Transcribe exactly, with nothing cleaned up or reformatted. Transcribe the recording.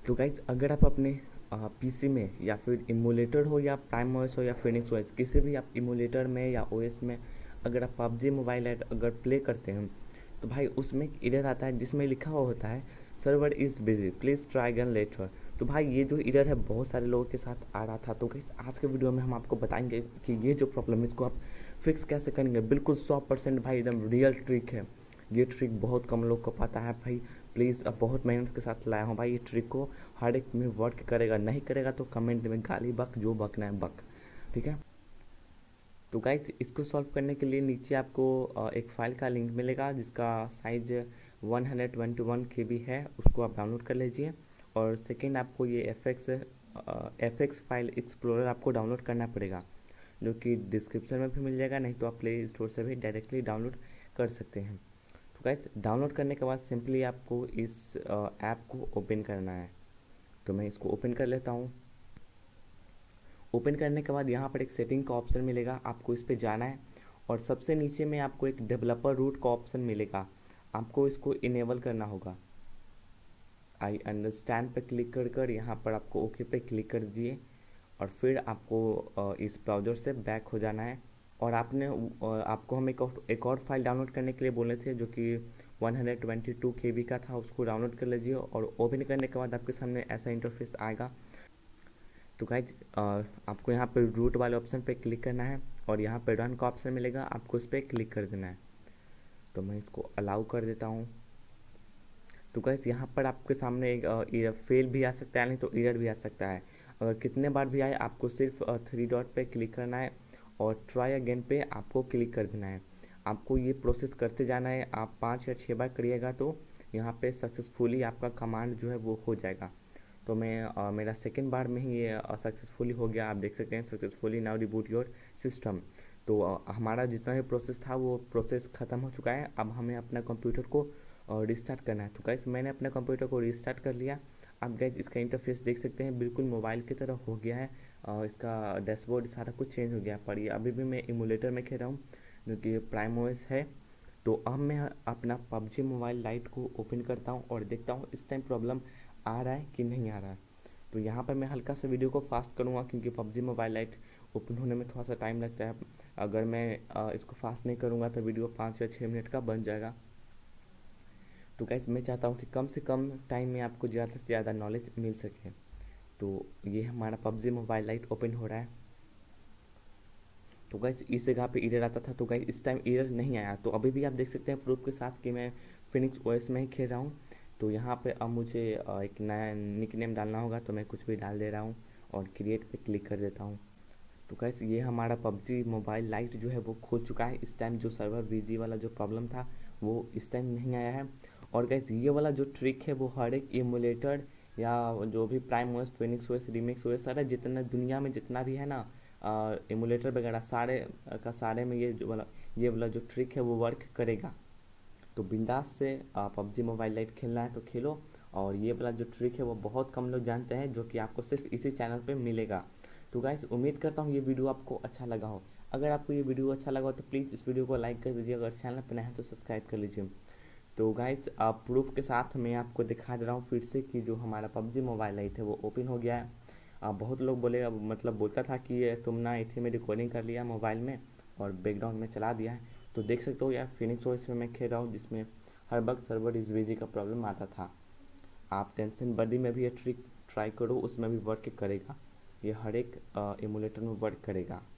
तो गाइज अगर आप अपने पीसी में या फिर इमुलेटर हो या प्राइम ओएस हो या फिनिक्स ओएस, किसी भी आप इमुलेटर में या ओएस में अगर आप पबजी मोबाइल ऐड अगर प्ले करते हैं तो भाई उसमें एक एरर आता है जिसमें लिखा हुआ होता है server is busy please try again later. तो भाई ये जो एरर है बहुत सारे लोगों के साथ आ रहा था। तो गाइस आज के वीडियो में हम आपको बताएंगे कि ये जो प्रॉब्लम है इसको आप फिक्स कैसे करेंगे। बिल्कुल सौ परसेंट भाई एकदम रियल ट्रिक है। ये ट्रिक बहुत कम लोग को पता है भाई। प्लीज़ अब बहुत मेहनत के साथ लाया हूँ भाई। ये ट्रिक को हर एक में वर्क करेगा, नहीं करेगा तो कमेंट में गाली बक, जो बकना है बक, ठीक है। तो गाइस इसको सॉल्व करने के लिए नीचे आपको एक फ़ाइल का लिंक मिलेगा जिसका size one hundred twenty one KB बी है, उसको आप डाउनलोड कर लीजिए। और सेकेंड आपको ये F X F X file explorer आपको डाउनलोड करना पड़ेगा, जो कि डिस्क्रिप्शन में भी मिल जाएगा, नहीं तो आप प्ले स्टोर से भी डायरेक्टली डाउनलोड कर सकते हैं। तो गाइस डाउनलोड करने के बाद सिंपली आपको इस ऐप को ओपन करना है। तो मैं इसको ओपन कर लेता हूँ। ओपन करने के बाद यहाँ पर एक सेटिंग का ऑप्शन मिलेगा, आपको इस पर जाना है और सबसे नीचे में आपको एक डेवलपर रूट का ऑप्शन मिलेगा, आपको इसको इनेबल करना होगा। आई अंडरस्टैंड पे क्लिक कर कर यहाँ पर आपको ओके पे क्लिक कर दीजिए और फिर आपको इस ब्राउज़र से बैक हो जाना है। और आपने आपको हम एक और एक और फाइल डाउनलोड करने के लिए बोले थे जो कि one hundred twenty two KB बी का था, उसको डाउनलोड कर लीजिए और ओपन करने के बाद आपके सामने ऐसा इंटरफेस आएगा। तो गाइज आपको यहाँ पर रूट वाले ऑप्शन पे क्लिक करना है और यहाँ पर रन का ऑप्शन मिलेगा, आपको उस पर क्लिक कर देना है। तो मैं इसको अलाउ कर देता हूँ। तो गाइज यहाँ पर आपके सामने एक फेल भी आ सकता है, नहीं तो एरर भी आ सकता है। अगर कितने बार भी आए आपको सिर्फ थ्री डॉट पे क्लिक करना है और ट्राई अगेन पे आपको क्लिक कर देना है। आपको ये प्रोसेस करते जाना है। आप पाँच या छः बार करिएगा तो यहाँ पे सक्सेसफुली आपका कमांड जो है वो हो जाएगा। तो मैं आ, मेरा सेकेंड बार में ही ये सक्सेसफुली हो गया। आप देख सकते हैं successfully now reboot your system. तो आ, हमारा जितना भी प्रोसेस था वो प्रोसेस ख़त्म हो चुका है। अब हमें अपना कंप्यूटर को रिस्टार्ट करना है। तो गाइस मैंने अपने कंप्यूटर को रिस्टार्ट कर लिया। आप गाइस इसका इंटरफेस देख सकते हैं, बिल्कुल मोबाइल की तरह हो गया है। और इसका डैशबोर्ड सारा कुछ चेंज हो गया। पर ये अभी भी मैं इमुलेटर में खेल रहा हूँ जो कि प्राइम ओएस है। तो अब मैं अपना पबजी मोबाइल लाइट को ओपन करता हूँ और देखता हूँ इस टाइम प्रॉब्लम आ रहा है कि नहीं आ रहा है। तो यहाँ पर मैं हल्का सा वीडियो को फास्ट करूँगा क्योंकि पबजी मोबाइल लाइट ओपन होने में थोड़ा सा टाइम लगता है। अगर मैं इसको फास्ट नहीं करूँगा तो वीडियो पाँच या छः मिनट का बन जाएगा। तो गाइस मैं चाहता हूँ कि कम से कम टाइम में आपको ज़्यादा से ज़्यादा नॉलेज मिल सके। तो ये हमारा पबजी मोबाइल लाइट ओपन हो रहा है। तो गाइस इस जगह पे एरर आता था, तो गाइस इस टाइम एरर नहीं आया। तो अभी भी आप देख सकते हैं प्रूफ के साथ कि मैं फिनिक्स ओएस में ही खेल रहा हूँ। तो यहाँ पे अब मुझे एक नया निक नेम डालना होगा, तो मैं कुछ भी डाल दे रहा हूँ और क्रिएट पे क्लिक कर देता हूँ। तो गाइस ये हमारा पबजी मोबाइल लाइट जो है वो खुल चुका है। इस टाइम जो सर्वर बिजी वाला जो प्रॉब्लम था वो इस टाइम नहीं आया है। और गाइस ये वाला जो ट्रिक है वो हर एक इमुलेटर या जो भी prime OS, Phoenix OS, Remix OS, सारा जितना दुनिया में जितना भी है ना इमुलेटर वगैरह सारे का सारे में ये जो वाला ये वाला जो ट्रिक है वो वर्क करेगा। तो बिंदास से पबजी मोबाइल लाइट खेलना है तो खेलो। और ये वाला जो ट्रिक है वो बहुत कम लोग जानते हैं, जो कि आपको सिर्फ इसी चैनल पे मिलेगा। तो गाइस उम्मीद करता हूँ ये वीडियो आपको अच्छा लगा हो। अगर आपको ये वीडियो अच्छा लगा हो तो प्लीज़ इस वीडियो को लाइक कर दीजिए। अगर चैनल पर नया है तो सब्सक्राइब कर लीजिए। तो गाइस आप प्रूफ के साथ मैं आपको दिखा दे रहा हूँ फिर से कि जो हमारा पबजी मोबाइल लाइट है वो ओपन हो गया है। आप बहुत लोग बोले मतलब बोलता था कि ये तुम ना इतने में रिकॉर्डिंग कर लिया मोबाइल में और बैकग्राउंड में चला दिया है। तो देख सकते हो यार फिनिक्स ओएस में मैं खेल रहा हूँ जिसमें हर वक्त सर्वर इज बिजी का प्रॉब्लम आता था। आप टेंशन बडी में भी ये ट्रिक ट्राई करो, उसमें भी वर्क करेगा। ये हर एक इमुलेटर में वर्क करेगा।